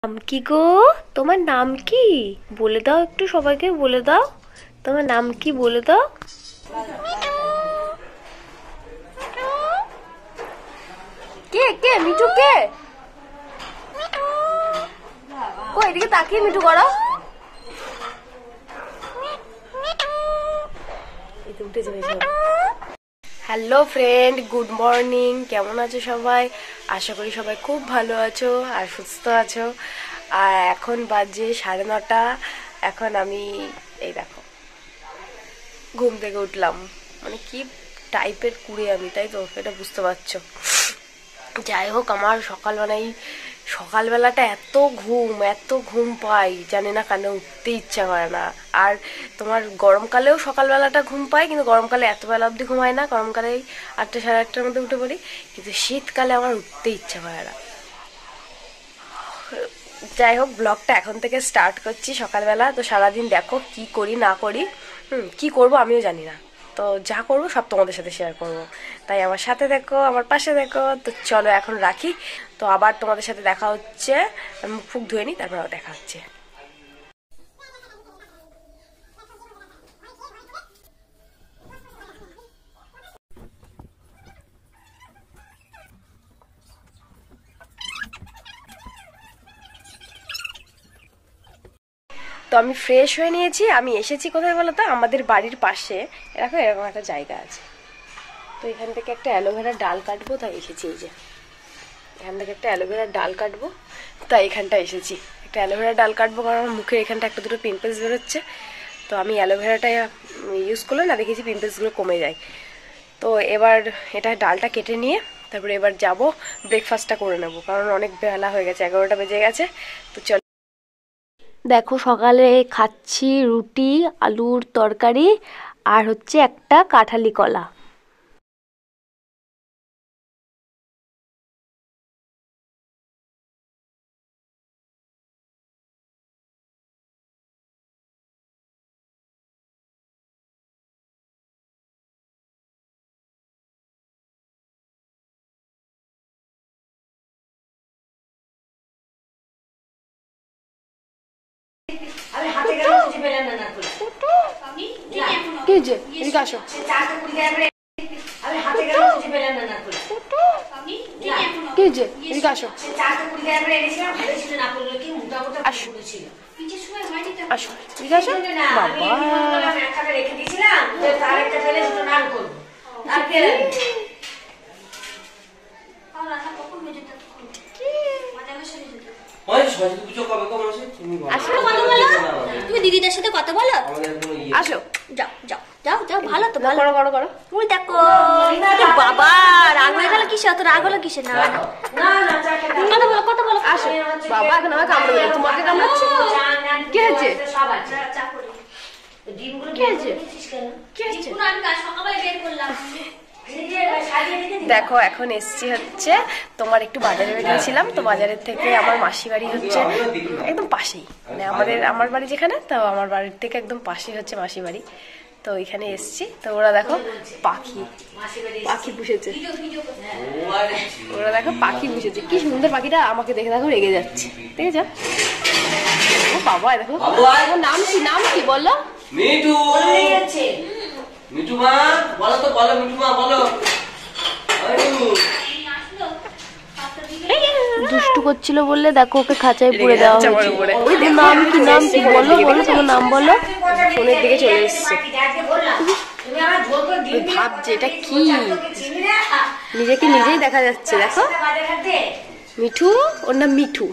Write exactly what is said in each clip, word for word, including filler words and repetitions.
নাম কি গো? তোমার নাম কি বলে দাও, একটু সবাইকে বলে দাও তোমার নাম কি বলে দাও। কে কে মিঠু কে? কই এদিকে তাকিয়ে মিঠু করো। Hello friend, good morning. কেমন আছো সবাই? আশা করি সবাই খুব ভালো আছো আর সুস্থ আছো। আর এখন বাজে সাড়ে নটা। এখন আমি এই দেখো ঘুম থেকে উঠলাম। মানে কি টাইপের কুড়ে আমি, তাই তো এটা বুঝতে পারছো। যাই হোক, আমার সকালবেলায় সকালবেলাটা এত ঘুম এত ঘুম পাই, জানি না কেন উঠতে ইচ্ছা করে না। আর তোমার গরমকালেও সকালবেলাটা ঘুম পাই, কিন্তু গরমকালে এত বেলা অবধি ঘুমাই না। গরমকালে আটটা সাড়ে আটটার মধ্যে উঠে পড়ি, কিন্তু শীতকালে আমার উঠতে ইচ্ছা করে না। যাই হোক, ব্লগটা এখন থেকে স্টার্ট করছি সকালবেলা। তো সারাদিন দেখো কি করি না করি, হুম কী করবো আমিও জানি না। তো যা করবো সব তোমাদের সাথে শেয়ার করবো, তাই আমার সাথে দেখো, আমার পাশে দেখো। তো চলো এখন রাখি, তো আবার তোমাদের সাথে দেখা হচ্ছে। মুখ ফুক ধুয়ে নিই, তারপর আবার দেখা হচ্ছে। তো আমি ফ্রেশ হয়ে নিয়েছি। আমি এসেছি কোথায় বলো তো? আমাদের বাড়ির পাশে দেখো এরকম একটা জায়গা আছে। তো এখান থেকে একটা অ্যালোভেরার ডাল কাটবো, তাই এসেছি। এই যে এখান থেকে একটা অ্যালোভেরার ডাল কাটবো, তাই এখানটা এসেছি। একটা অ্যালোভেরার ডাল কাটবো, কারণ আমার মুখের এখানটা একটা দুটো পিম্পলস বেরোচ্ছে। তো আমি অ্যালোভেরাটা ইউজ করলে না, দেখেছি পিম্পলসগুলো কমে যায়। তো এবার এটা ডালটা কেটে নিয়ে তারপরে এবার যাব ব্রেকফাস্টটা করে নেবো, কারণ অনেক বেলা হয়ে গেছে, এগারোটা বেজে গেছে। তো চল, দেখো সকালে খাচ্ছি রুটি, আলুর তরকারি, আর হচ্ছে একটা কাঁঠালি কলা। কি যে এদিকে আসো। কি যে এদিকে আসো। আসো আসো এদিকে আসো। বাবা তুমি দিদিদের সাথে কথা বলো। আসো, যাও যাও যাও যাও, ভালো তো ভালো। করো করো করো। ওই দেখো বাবা, রাগ হয়ে গেল কিসে? অত রাগ হলো কিসে? না না কথা বলো কথা বলো। আসো বাবা, এখন আমাকে কামড়ে দেবে। তোমাকে কামড়াচ্ছে? কি হয়েছে? কি হয়েছে? কি হয়েছে? দেখো এখন এসছি হচ্ছে তোমার একটু বাজারে বেরিয়েছিলাম। তো বাজারের থেকে আমার মাসি বাড়ি হচ্ছে একদম পাশেই, মানে আমাদের আমার বাড়ি যেখানে, তো আমার বাড়ির থেকে একদম পাশেই হচ্ছে মাসি বাড়ি। তো এখানে এসছি। তো ওরা দেখো পাখি পাখি পুষেছে, ওরা দেখো পাখি পুষেছে। কি সুন্দর পাখিটা, আমাকে দেখে দেখো রেগে যাচ্ছে, দেখেছ? ও বাবা দেখো, ওর নাম কি? নাম কি বলো? মিঠু। মিঠু মা বলো তো, বলো মিঠু মা বলো। দুষ্টু করছিল বললে দেখো ওকে খাঁচায় পুরে দেওয়া হয়েছে। ওই নাম কি? নাম কি বলো বলো, তোমার নাম বলো। ফোনের দিকে চলে এসছে, ভাবছে এটা কি, নিজেকে নিজেই দেখা যাচ্ছে। দেখো মিঠু, ওর নাম মিঠু।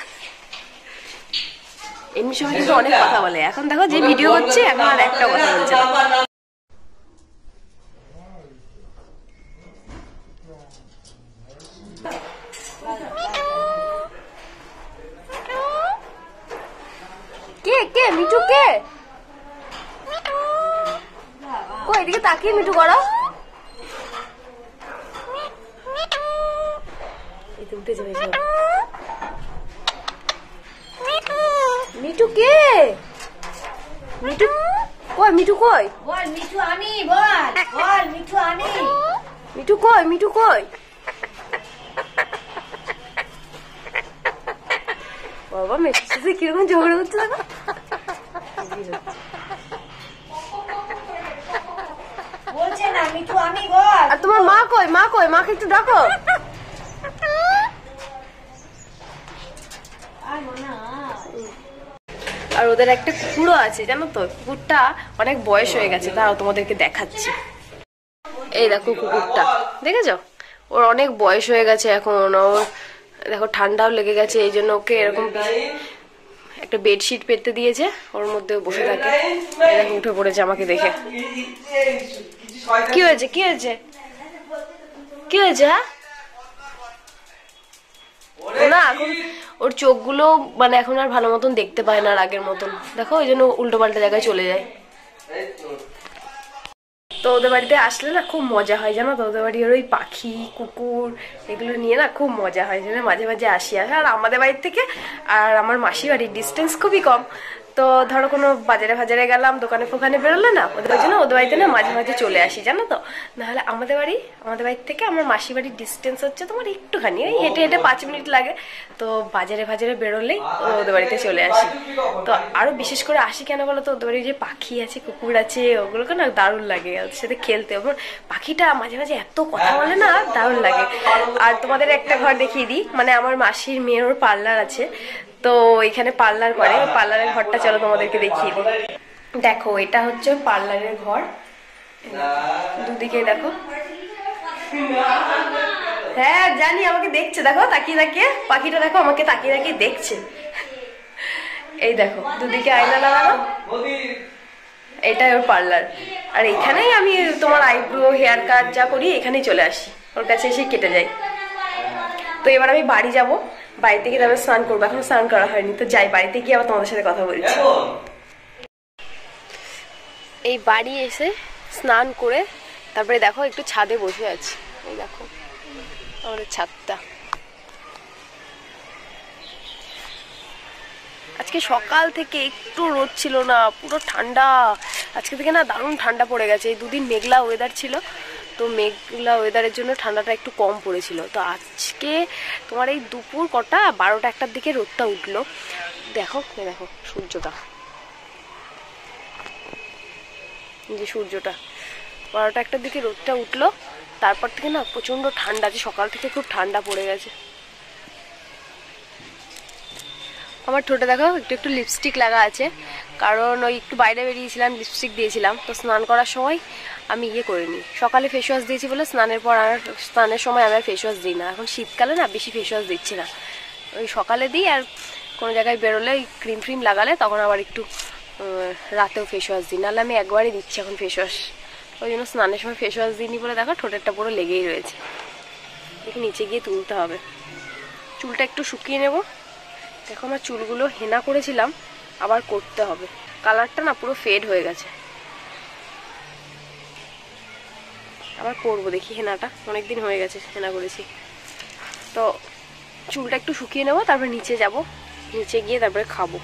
এমনি সময় কিন্তু অনেক কথা বলে, এখন দেখো যে ভিডিও করছে এখন আর একটা কথা বলছে না। কে কে মিঠু কে? কই এদিকে তাকিয়ে মিঠু করো। উঠে যাবে মিঠু কে? মিঠু কই? মিঠু কই? বল মিঠু আমি, বল বল মিঠু আমি। মিঠু কই? মিঠু কই? ও বাবা মেয়ের সাথে কিরকম ঝগড়া করছে দেখো। বলছে না মিঠু আমি বল। আর তোমার মা কই? মা কই? মাকে একটু ডাকো। আর ওদের একটা কুকুরও আছে জানো তো, কুকুরটা অনেক বয়স হয়ে গেছে, তাও তোমাদেরকে দেখাচ্ছি। এই দেখো কুকুরটা, দেখেছো? ওর অনেক বয়স হয়ে গেছে এখন। ওর দেখো ঠান্ডাও লেগে গেছে, এই জন্য ওকে এরকম একটা বেডশিট পেতে দিয়েছে, ওর মধ্যে বসে থাকে। এই দেখো উঠে পড়েছে আমাকে দেখে। কি হয়েছে? কি হয়েছে? কি হয়েছে? না এখন ওর চোখগুলো মানে এখন আর ভালো মতন দেখতে পায় না, আর আগের মতন দেখো, ওই জন্য উল্টো পাল্টা জায়গায় চলে যায়। তো ওদের বাড়িতে আসলে না খুব মজা হয় জানো তো, ওদের বাড়ির ওই পাখি কুকুর এগুলো নিয়ে না খুব মজা হয়, জন্য মাঝে মাঝে আসি। আর আমাদের বাড়ির থেকে আর আমার মাসির বাড়ির ডিস্টেন্স খুবই কম, তো ধরো কোনো বাজারে ফাজারে গেলাম, দোকানে ফোকানে বেরোলে না, ওদের জন্য ওদের বাড়িতে না মাঝে মাঝে চলে আসি জানো তো। নাহলে আমাদের বাড়ি আমাদের বাড়ির থেকে আমার মাসির বাড়ির ডিস্টেন্স হচ্ছে তোমার একটুখানি, ওই হেঁটে হেঁটে পাঁচ মিনিট লাগে। তো বাজারে ফাজারে বেরোলেই ওদের বাড়িতে চলে আসি। তো আরো বিশেষ করে আসি কেন বলো তো, ওদের বাড়ি যে পাখি আছে কুকুর আছে ওগুলোকে না দারুণ লাগে ওদের সাথে খেলতে। ওর পাখিটা মাঝে মাঝে এত কথা বলে না, দারুণ লাগে। আর তোমাদের একটা ঘর দেখিয়ে দিই, মানে আমার মাসির মেয়ের ওর পার্লার আছে, তো এখানে পার্লার করে, পার্লারের ঘরটা চলো তোমাদেরকে দেখিয়ে দিই। দেখো এটা হচ্ছে পার্লারের ঘর, দুদিকে দেখো। হ্যাঁ জানি, আমাকে দেখছে দেখো তাকিয়ে তাকিয়ে, পাখিটা দেখো আমাকে তাকিয়ে তাকিয়ে দেখছে। এই দেখো দুদিকে আয়না লাগানো, এটাই ওর পার্লার। আর এখানেই আমি তোমার আইব্রো হেয়ার কাট যা করি এখানেই চলে আসি, ওর কাছে এসে কেটে যাই। তো এবার আমি বাড়ি যাব, বাড়িতে গিয়ে তারপরে স্নান করবো, এখন স্নান করা হয়নি, তো যাই বাড়িতে গিয়ে আবার তোমাদের সাথে কথা বলছি। এই বাড়ি এসে স্নান করে তারপরে দেখো একটু ছাদে বসে আছি, এই দেখো আমাদের ছাদটা। আজকে সকাল থেকে একটু রোদ ছিল না, পুরো ঠান্ডা। আজকে থেকে না দারুণ ঠান্ডা পড়ে গেছে, এই দুদিন মেঘলা ওয়েদার ছিল, তো মেঘলা ওয়েদারের জন্য ঠান্ডাটা একটু কম পড়েছিল। তো আজকে তোমার এই দুপুর কটা বারোটা একটার দিকে রোদটা উঠলো, দেখো দেখো সূর্যটা, যে সূর্যটা বারোটা একটার দিকে রোদটা উঠলো, তারপর থেকে না প্রচন্ড ঠান্ডা, যে সকাল থেকে খুব ঠান্ডা পড়ে গেছে। আমার ঠোঁটে দেখো একটু একটু লিপস্টিক লাগা আছে, কারণ ওই একটু বাইরে বেরিয়েছিলাম, লিপস্টিক দিয়েছিলাম। তো স্নান করার সময় আমি ইয়ে করিনি, সকালে ফেস ওয়াশ দিয়েছি বলে স্নানের পর আর স্নানের সময় আমি আর ফেস ওয়াশ দিই না। এখন শীতকালে না বেশি ফেস ওয়াশ দিচ্ছি না, ওই সকালে দিই, আর কোনো জায়গায় বেরোলে ক্রিম ফ্রিম লাগালে তখন আবার একটু রাতেও ফেস ওয়াশ দিই, নাহলে আমি একবারই দিচ্ছি এখন ফেস ওয়াশ। ওই জন্য স্নানের সময় ফেস ওয়াশ দিইনি বলে দেখো ঠোঁটেরটা পুরো লেগেই রয়েছে। দেখি নিচে গিয়ে তুলতে হবে, চুলটা একটু শুকিয়ে নেব। দেখো আমার চুলগুলো হেনা করেছিলাম, আবার করতে হবে, কালারটা না পুরো ফেড হয়ে গেছে, আবার করবো দেখি হেনাটা, অনেকদিন হয়ে গেছে হেনা করেছি। তো চুলটা একটু শুকিয়ে নেবো, তারপরে নিচে যাব, নিচে গিয়ে তারপরে খাবো।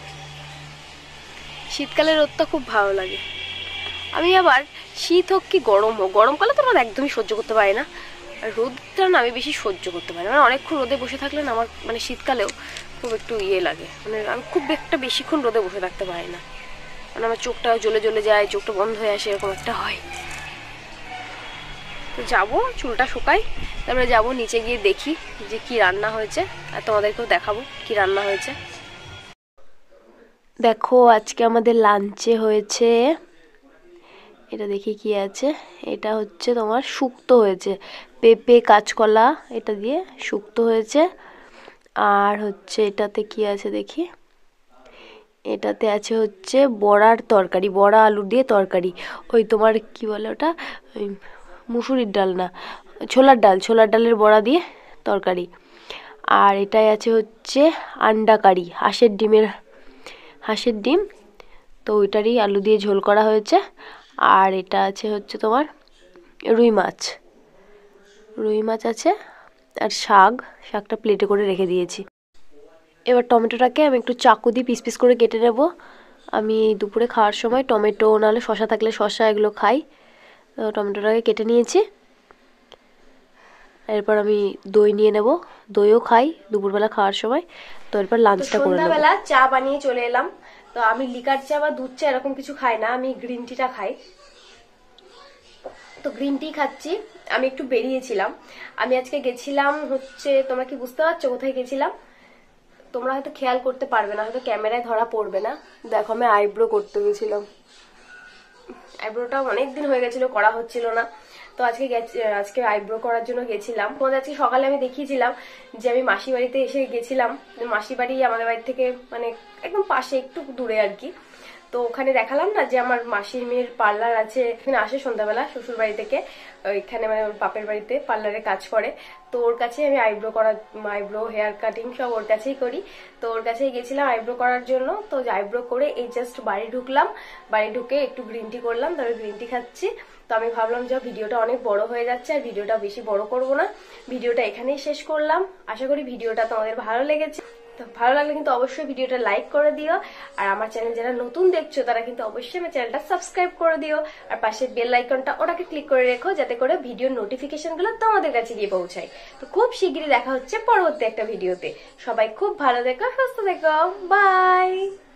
শীতকালে রোদটা খুব ভালো লাগে। আমি আবার শীত হোক কি গরম হোক, গরমকালে তো রোদ একদমই সহ্য করতে পারি না, আর রোদটা না আমি বেশি সহ্য করতে পারি না, মানে অনেকক্ষণ রোদে বসে থাকলে না আমার মানে শীতকালেও খুব একটু ইয়ে লাগে, মানে আমি খুব একটা বেশিক্ষণ রোদে বসে থাকতে পারি না, মানে আমার চোখটা জ্বলে জ্বলে যায়, চোখটা বন্ধ হয়ে আসে, এরকম একটা হয়। তো যাবো, চুলটা শুকাই, তারপরে যাবো নিচে গিয়ে দেখি যে কি রান্না হয়েছে, আর তোমাদেরকেও দেখাবো কি রান্না হয়েছে। দেখো আজকে আমাদের লাঞ্চে হয়েছে, এটা দেখি কি আছে, এটা হচ্ছে তোমার শুক্তো হয়েছে, পেঁপে কাঁচকলা এটা দিয়ে শুক্তো হয়েছে। আর হচ্ছে এটাতে কি আছে দেখি, এটাতে আছে হচ্ছে বড়ার তরকারি, বড়া আলু দিয়ে তরকারি, ওই তোমার কি বলে ওটা, ওই মুসুরির ডাল না ছোলার ডাল, ছোলার ডালের বড়া দিয়ে তরকারি। আর এটাই আছে হচ্ছে আন্ডা কারি, হাঁসের ডিমের হাঁসের ডিম, তো ওইটারই আলু দিয়ে ঝোল করা হয়েছে। আর এটা আছে হচ্ছে তোমার রুই মাছ, রুই মাছ আছে, আর শাক, শাকটা প্লেটে করে রেখে দিয়েছি। এবার টমেটোটাকে আমি একটু চাকু দিয়ে পিস পিস করে কেটে নেব। আমি দুপুরে খাওয়ার সময় টমেটো নাহলে শসা থাকলে শসা এগুলো খাই, তো টমেটোটাকে কেটে নিয়েছি। এরপর আমি দই নিয়ে নেব, দইও খাই দুপুরবেলা খাওয়ার সময়। তো এরপর লাঞ্চটা করে নেব। সন্ধ্যাবেলা চা বানিয়ে চলে এলাম। তো আমি লিকার চা বা দুধ চা এরকম কিছু খাই না, আমি গ্রিন টিটা খাই। তো গ্রিন টি খাচ্ছি। আমি একটু বেরিয়েছিলাম, আমি আজকে গেছিলাম হচ্ছে, তোমরা কি বুঝতে পারছো কোথায় গেছিলাম? তোমরা হয়তো খেয়াল করতে পারবে না, হয়তো ক্যামেরায় ধরা পড়বে না। দেখো আমি আইব্রো করতে গেছিলাম, আইব্রোটা অনেকদিন হয়ে গেছিল, করা হচ্ছিল না। তো আজকে আজকে আইব্রো করার জন্য গেছিলাম। তোমাদের আজকে সকালে আমি দেখিয়েছিলাম যে আমি মাসি বাড়িতে এসে গেছিলাম। মাসি বাড়ি আমাদের বাড়ি থেকে মানে একদম পাশে, একটু দূরে আর কি। তো ওখানে দেখালাম না যে আমার মাসির মেয়ের পার্লার আছে, এখানে আসে সন্ধ্যাবেলা শ্বশুর বাড়ি থেকে, এখানে মানে বাপের বাড়িতে পার্লারে কাজ করে। তো ওর কাছে আমি আইব্রো করার, আইব্রো হেয়ার কাটিং সব ওর কাছেই করি। তো ওর কাছেই গেছিলাম আইব্রো করার জন্য। তো আইব্রো করে এই জাস্ট বাড়ি ঢুকলাম, বাড়ি ঢুকে একটু গ্রিন টি করলাম, তারপরে গ্রিন টি খাচ্ছি। তো আমি ভাবলাম যে ভিডিওটা অনেক বড় হয়ে যাচ্ছে, আর ভিডিওটা বেশি বড় করব না, ভিডিওটা এখানেই শেষ করলাম। আশা করি ভিডিওটা তোমাদের ভালো লেগেছে। তো ভালো লাগলে কিন্তু অবশ্যই ভিডিওটা লাইক করে দিও, আর আমার চ্যানেল যারা নতুন দেখছো তারা কিন্তু অবশ্যই আমার চ্যানেলটা সাবস্ক্রাইব করে দিও, আর পাশে বেল আইকনটা ওটাকে ক্লিক করে রেখো যাতে করে ভিডিওর নোটিফিকেশন গুলো তোমাদের কাছে গিয়ে পৌঁছায়। তো খুব শিগগিরই দেখা হচ্ছে পরবর্তী একটা ভিডিওতে। সবাই খুব ভালো থেকো, সুস্থ থেকো, বাই।